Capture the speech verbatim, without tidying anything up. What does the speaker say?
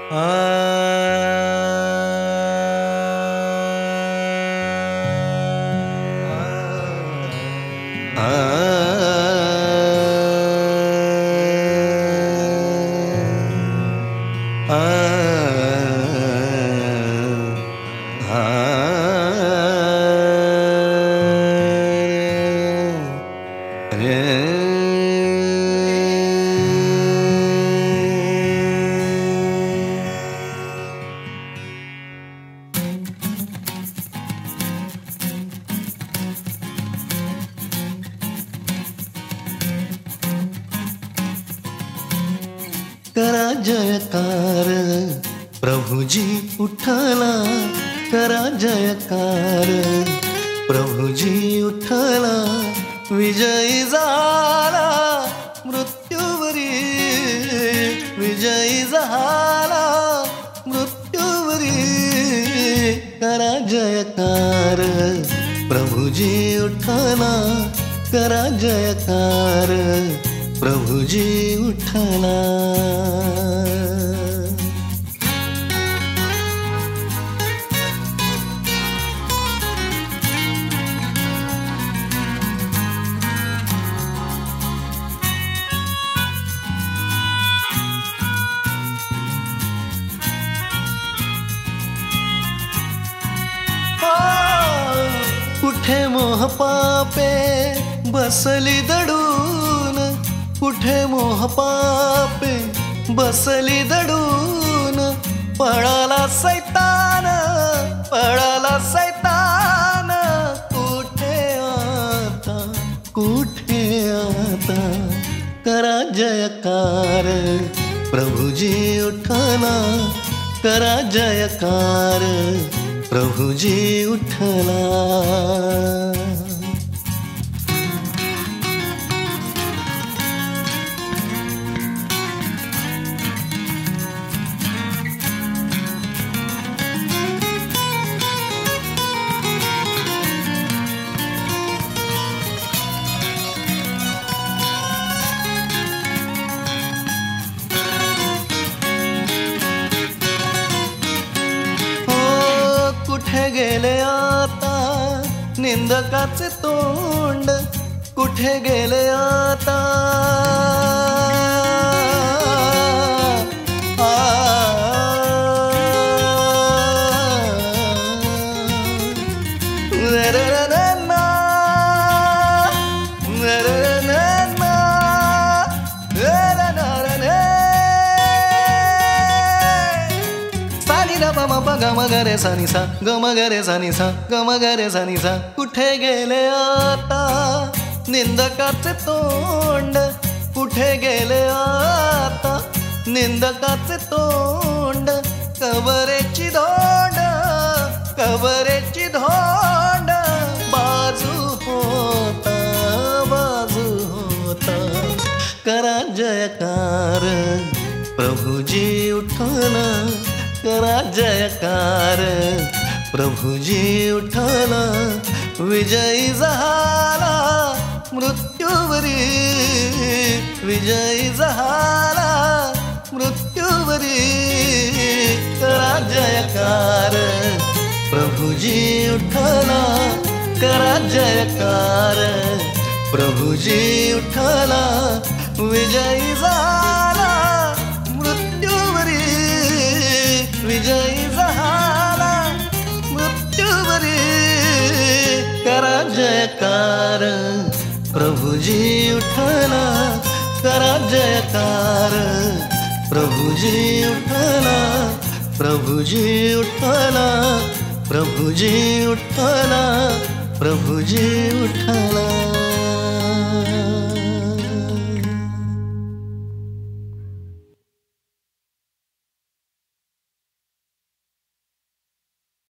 आ करा जयकार प्रभुजी उठला, करा जयकार प्रभुजी उठला, विजयी झाला मृत्यूवरी, विजयी झाला मृत्यूवरी. करा जयकार प्रभुजी उठला, करा जयकार प्रभुजी उठला. कुठे मोह पापे बसली दडून, कुठे मोह पापे बसली दडून, पळाला सैतान, पळाला सैतान. कुठे आता, कुठे आता. करा जयकार प्रभुजी उठला, करा जयकार प्रभुजी उठला. कुठे गेले आता निंदकाचे तोंड, कुठे गेले आता. गम गरे सानी सा, गम गरे सानी सा, गम गरे सानी सा. कुठे गेले आता निंदकाचे तोंड, कुठे गेले आता निंदकाचे तोंड. कबरेची धोंड, कबरेची धोंड, बाजू होता, बाजू होता. करा जयकार प्रभुजी उठला, करा जयकार प्रभुजी उठला, विजयी झाला मृत्यूवरी, विजयी झाला मृत्यूवरी. करा जयकार प्रभुजी उठला, करा जयकार प्रभुजी उठला, विजयी झाला मृत्यूवरी, विजयी झाला मृत्यूवरी. करा जयकार प्रभुजी उठला, करा जयकार प्रभुजी उठला, प्रभुजी उठला, प्रभुजी उठला, प्रभुजी उठला.